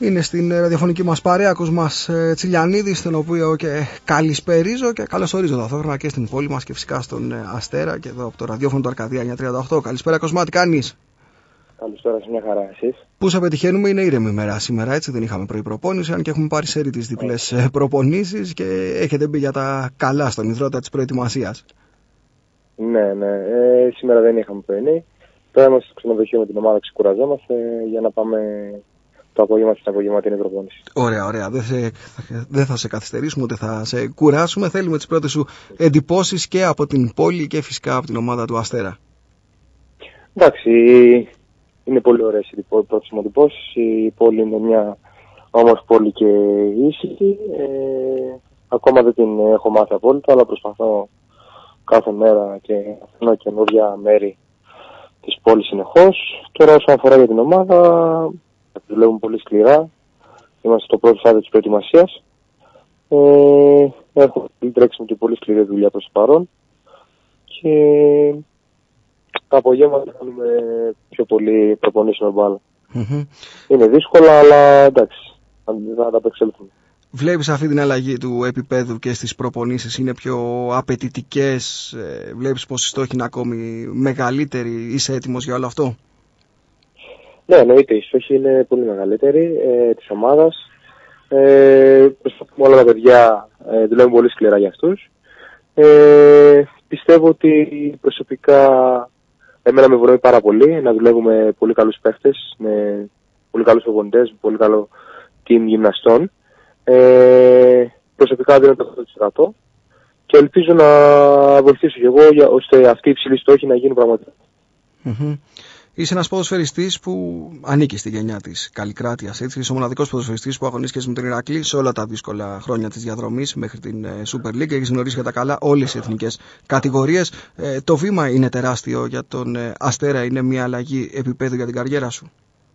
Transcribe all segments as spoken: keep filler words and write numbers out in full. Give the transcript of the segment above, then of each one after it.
Είναι στην ραδιοφωνική μας παρέα Κοσμάς Τσιλιανίδης, τον οποίο και καλησπερίζω και καλωσορίζω ταυτόχρονα και στην πόλη μας και φυσικά στον Αστέρα και εδώ από το ραδιόφωνο του Αρκαδία εννιακόσια τριάντα οκτώ. Καλησπέρα Κοσμά, τι κάνεις? Καλησπέρα, σε μια χαρά, εσείς? Πού σε πετυχαίνουμε, είναι ήρεμη ημέρα σήμερα, έτσι, δεν είχαμε πρωί προπόνηση, αν και έχουμε πάρει σέρι τις διπλές yeah. προπονήσεις και έχετε μπει για τα καλά στον υδρότα της προετοιμασίας. Ναι, ναι, ε, σήμερα δεν είχαμε πρωινή. Τώρα είμαστε στο ξενοδοχείο με την ομάδα, ξεκουραζόμαστε για να πάμε το απόγευμα στην απογευματινή προπόνηση. Ωραία, ωραία. Δεν, σε, δεν θα σε καθυστερήσουμε ούτε θα σε κουράσουμε. Θέλουμε τις πρώτες σου εντυπώσεις και από την πόλη και φυσικά από την ομάδα του Αστέρα. Εντάξει, είναι πολύ ωραίες οι πρώτες μου εντυπώσεις. Η πόλη είναι μια όμορφη πόλη και ήσυχη. Ε, ακόμα δεν την έχω μάθει απόλυτα, αλλά προσπαθώ κάθε μέρα και αφήνω καινούργια μέρη της πόλης συνεχώς. Τώρα όσον αφορά για την ομάδα, δουλεύουμε πολύ σκληρά. Είμαστε στο πρώτο στάδιο της προετοιμασίας. Ε, έχουμε τρέξει και πολύ σκληρή δουλειά προς το παρόν. Και τα απογεύματα κάνουμε πιο πολύ προπονήσεις με μπάλα. Mm-hmm. Είναι δύσκολα, αλλά εντάξει, θα τα απεξέλθουμε. Βλέπεις αυτή την αλλαγή του επίπεδου και στις προπονήσεις, είναι πιο απαιτητικές, βλέπεις πως οι στόχοι είναι ακόμη μεγαλύτεροι, είσαι έτοιμος για όλο αυτό? Ναι, εννοείται, οι στόχοι είναι πολύ μεγαλύτεροι ε, της ομάδας. Ε, προσπαθούμε όλα τα παιδιά, ε, δουλεύουν πολύ σκληρά για αυτούς. Ε, πιστεύω ότι προσωπικά εμένα με βοηθάει πάρα πολύ να δουλεύουμε με πολύ καλούς παίχτες, με πολύ καλούς προπονητές, με πολύ καλό team γυμναστών. Ε, προσωπικά δίνω το εκατό τοις εκατό και ελπίζω να βοηθήσω και εγώ για, ώστε αυτοί οι υψηλοί στόχοι να γίνουν πραγματικά. Mm-hmm. Είσαι ένας ποδοσφαιριστής που ανήκει στη γενιά της Καλλικράτειας, έτσι. Είσαι ο μοναδικός ποδοσφαιριστής που αγωνίστηκε με τον Ηρακλή σε όλα τα δύσκολα χρόνια της διαδρομής μέχρι την Super League. Έχεις γνωρίσει για τα καλά όλες οι εθνικές κατηγορίες. Ε, το βήμα είναι τεράστιο για τον Αστέρα, είναι μια αλλαγή επίπεδου για την καριέρα σου?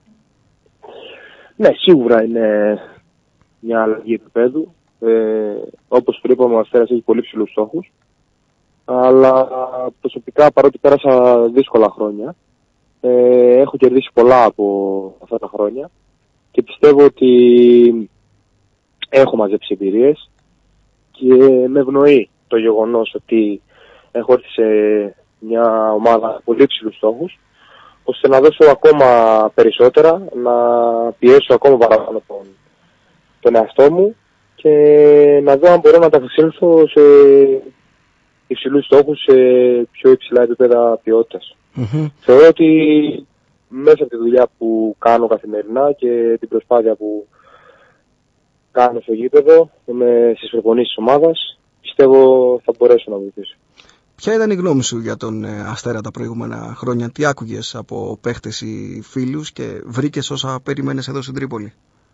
Ναι, σίγουρα είναι μια αλλαγή επίπεδου. Ε, όπως πριν είπαμε, ο Αστέρας έχει πολύ ψηλούς στόχους. Αλλά προσωπικά, παρότι πέρασα δύσκολα χρόνια, ε, έχω κερδίσει πολλά από αυτά τα χρόνια και πιστεύω ότι έχω μαζέψει εμπειρίες και με ευνοεί το γεγονός ότι έχω έρθει σε μια ομάδα πολύ ψηλούς στόχους, ώστε να δώσω ακόμα περισσότερα, να πιέσω ακόμα παραπάνω τον, τον εαυτό μου και να δω αν μπορώ να τα εξέλθω σε υψηλούς στόχους, σε πιο υψηλά επίπεδα ποιότητας. Mm-hmm. Θεωρώ ότι μέσα από τη δουλειά που κάνω καθημερινά και την προσπάθεια που κάνω στο γήπεδο, με στις προπονήσεις της ομάδας, πιστεύω θα μπορέσω να βοηθήσω. Ποια ήταν η γνώμη σου για τον Αστέρα τα προηγούμενα χρόνια? Τι άκουγες από παίχτες ή φίλους και βρήκες όσα περίμενες εδώ στην Τρίπολη?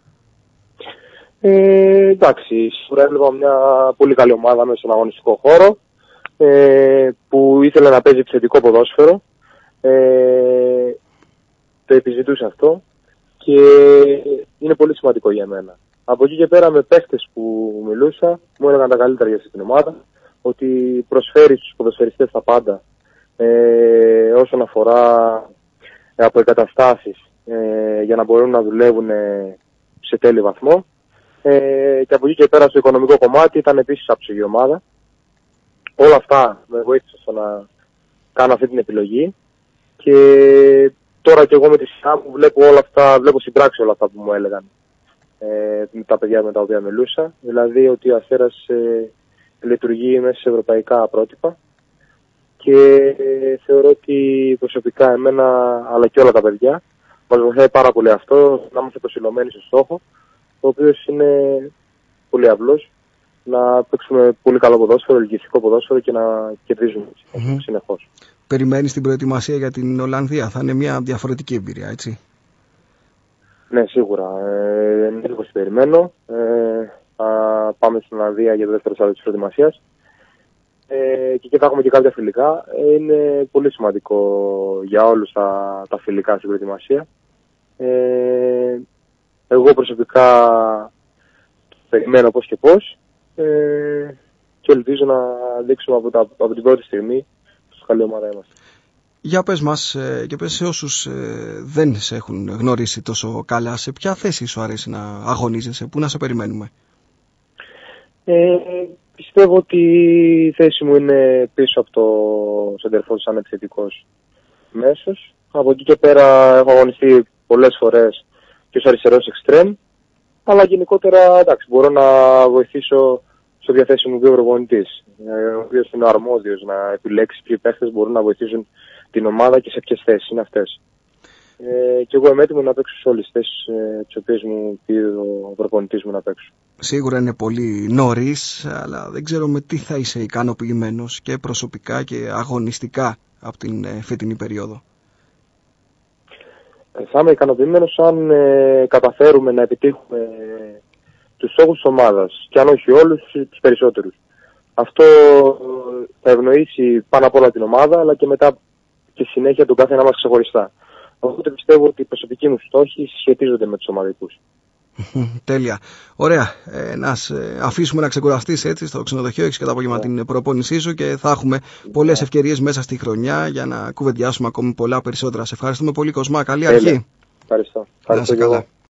Ε, εντάξει, σίγουρα έβλεπα μια πολύ καλή ομάδα μέσα στον αγωνιστικό χώρο, ε, που ήθελε να παίζει επιθετικό ποδόσφαιρο. Ε, το επιζητούσε αυτό και είναι πολύ σημαντικό για μένα. Από εκεί και πέρα με παίχτες που μιλούσα μου έλεγαν τα καλύτερα για αυτή την ομάδα, ότι προσφέρει στους ποδοσφαιριστές τα πάντα, ε, όσον αφορά ε, από εγκαταστάσεις ε, για να μπορούν να δουλεύουν ε, σε τέλειο βαθμό, ε, και από εκεί και πέρα στο οικονομικό κομμάτι ήταν επίσης άψογη η ομάδα. Όλα αυτά με βοήθησαν στο να κάνω αυτή την επιλογή και τώρα και εγώ με τη σειρά μου βλέπω όλα αυτά, βλέπω στην πράξη όλα αυτά που μου έλεγαν ε, τα παιδιά με τα οποία μιλούσα, δηλαδή ότι ο Αστέρας ε, λειτουργεί μέσα σε ευρωπαϊκά πρότυπα και ε, θεωρώ ότι προσωπικά εμένα αλλά και όλα τα παιδιά μας βοηθάει πάρα πολύ αυτό, να είμαστε προσιλωμένοι στο στόχο, ο οποίος είναι πολύ απλός, να παίξουμε πολύ καλό ποδόσφαιρο, ελκυστικό ποδόσφαιρο και να κερδίζουμε mm-hmm. συνεχώς. Περιμένεις την προετοιμασία για την Ολλανδία, θα είναι μια διαφορετική εμπειρία, έτσι? Ναι, σίγουρα. Ε, είναι λίγο περιμένω. Ε, θα πάμε στην Ολλανδία για το δεύτερο στάδιο της προετοιμασίας. Ε, και εκεί θα έχουμε και κάποια φιλικά. Ε, είναι πολύ σημαντικό για όλους τα, τα φιλικά στην προετοιμασία. Ε, εγώ προσωπικά περιμένω πώς και πώς. Ε, και ελπίζω να δείξουμε από, τα, από την πρώτη στιγμή πόσο καλή ομάδα είμαστε. Για πες μας και πες σε όσους δεν σε έχουν γνωρίσει τόσο καλά, σε ποια θέση σου αρέσει να αγωνίζεσαι, πού να σε περιμένουμε? Ε, πιστεύω ότι η θέση μου είναι πίσω από το σεντερφόρ σαν επιθετικός μέσος. Από εκεί και πέρα έχω αγωνιστεί πολλές φορές και ως αριστερός εξτρέμ, αλλά γενικότερα εντάξει, μπορώ να βοηθήσω στο διαθέσιμο μου ο προπονητής, ο οποίος είναι ο αρμόδιος να επιλέξει ποιοι παίχτες μπορούν να βοηθήσουν την ομάδα και σε ποιες θέσεις είναι αυτές. Ε, και εγώ είμαι έτοιμο να παίξω σε όλες τις θέσεις ε, τις οποίες μου πει ο προπονητής μου να παίξω. Σίγουρα είναι πολύ νωρίς, αλλά δεν ξέρω με τι θα είσαι ικανοποιημένος και προσωπικά και αγωνιστικά από την ε, φετινή περίοδο. Ε, θα είμαι ικανοποιημένος αν ε, καταφέρουμε να επιτύχουμε ε, τους στόχους της ομάδας και αν όχι όλους, τους περισσότερους. Αυτό θα ευνοήσει πάνω απ' όλα την ομάδα, αλλά και μετά και συνέχεια τον κάθε ένα μας ξεχωριστά. Οπότε πιστεύω ότι οι προσωπικοί μου στόχοι σχετίζονται με τους ομαδικούς. Τέλεια. Ωραία. Ε, να σε αφήσουμε να ξεκουραστείς έτσι στο ξενοδοχείο, έχεις και το απόγευμα την προπόνησή σου και θα έχουμε πολλές ευκαιρίες μέσα στη χρονιά για να κουβεντιάσουμε ακόμη πολλά περισσότερα. Σε ευχαριστούμε πολύ, Κοσμά. Καλή αρχή. Ευχαριστώ. Ευχαριστώ και εγώ.